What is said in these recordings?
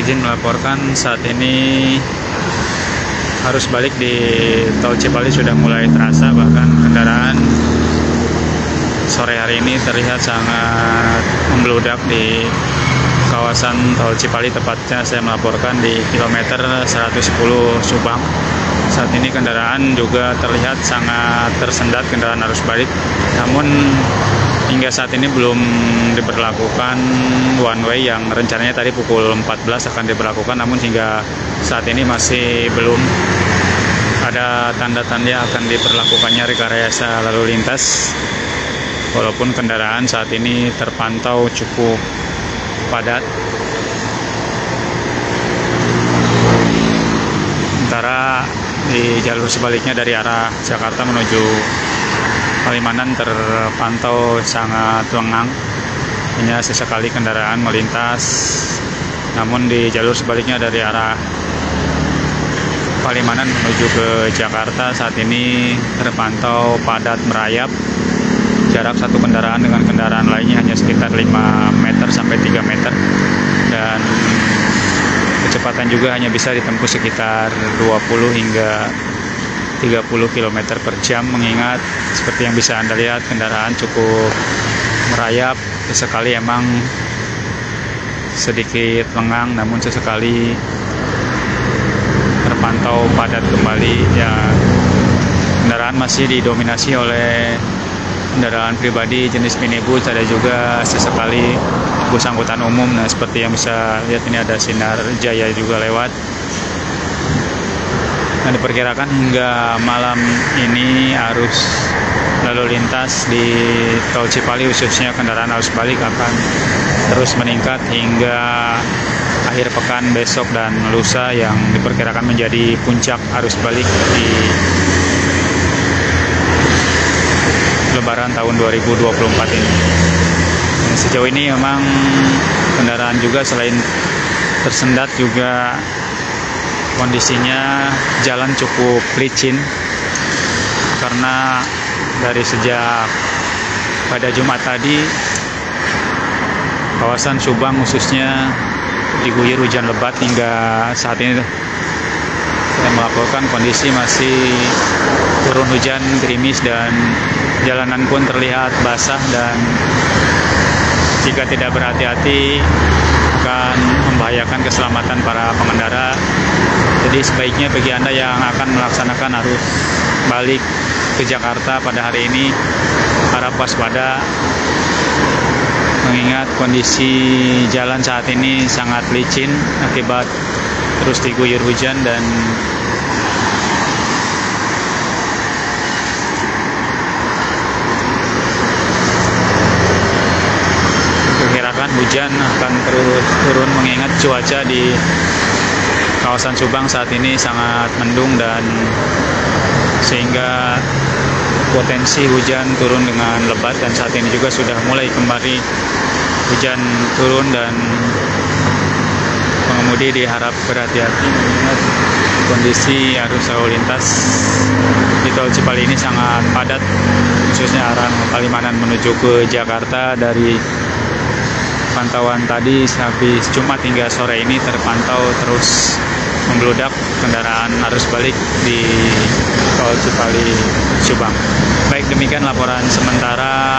izin melaporkan saat ini arus balik di Tol Cipali sudah mulai terasa, bahkan kendaraan sore hari ini terlihat sangat membludak di kawasan Tol Cipali, tepatnya saya melaporkan di kilometer 110 Subang. Saat ini kendaraan juga terlihat sangat tersendat, kendaraan arus balik, namun hingga saat ini belum diberlakukan one way yang rencananya tadi pukul 14 akan diberlakukan, namun hingga saat ini masih belum ada tanda-tanda akan diberlakukannya rekayasa lalu lintas, walaupun kendaraan saat ini terpantau cukup padat. Sementara di jalur sebaliknya dari arah Jakarta menuju Palimanan terpantau sangat lengang, hanya sesekali kendaraan melintas. Namun di jalur sebaliknya dari arah Palimanan menuju ke Jakarta saat ini terpantau padat merayap. Jarak satu kendaraan dengan kendaraan lainnya hanya sekitar 5 meter sampai 3 meter, dan kecepatan juga hanya bisa ditempuh sekitar 20 hingga 30 km per jam, mengingat seperti yang bisa Anda lihat kendaraan cukup merayap. Sesekali emang sedikit lengang, namun sesekali terpantau padat kembali. Ya, kendaraan masih didominasi oleh kendaraan pribadi jenis minibus, ada juga sesekali bus angkutan umum. Nah, seperti yang bisa lihat ini ada Sinar Jaya juga lewat. Nah, diperkirakan hingga malam ini arus lalu lintas di Tol Cipali khususnya kendaraan arus balik akan terus meningkat hingga akhir pekan besok dan lusa, yang diperkirakan menjadi puncak arus balik di Lebaran tahun 2024 ini. Nah, sejauh ini memang kendaraan juga selain tersendat juga kondisinya jalan cukup licin, karena dari sejak pada Jumat tadi kawasan Subang khususnya diguyur hujan lebat. Hingga saat ini saya melaporkan kondisi masih turun hujan gerimis dan jalanan pun terlihat basah, dan jika tidak berhati-hati akan membahayakan keselamatan para pengendara. Jadi sebaiknya bagi Anda yang akan melaksanakan arus balik ke Jakarta pada hari ini harap waspada, mengingat kondisi jalan saat ini sangat licin akibat terus diguyur hujan, dan diperkirakan hujan akan terus turun, mengingat cuaca di kawasan Subang saat ini sangat mendung, dan sehingga potensi hujan turun dengan lebat. Dan saat ini juga sudah mulai kembali hujan turun, dan pengemudi diharap berhati-hati mengingat kondisi arus lalu lintas di Tol Cipali ini sangat padat, khususnya arah Palimanan menuju ke Jakarta. Dari pantauan tadi habis Jumat hingga sore ini terpantau terus membludak kendaraan arus balik di Tol Cipali Subang. Baik, demikian laporan sementara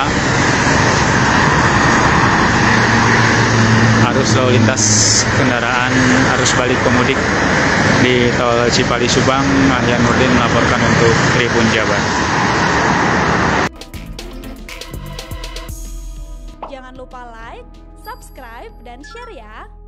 arus lalu lintas kendaraan arus balik pemudik di Tol Cipali Subang. Ahyan Nurdin melaporkan untuk Tribun Jabar. Jangan lupa like, subscribe, dan share ya.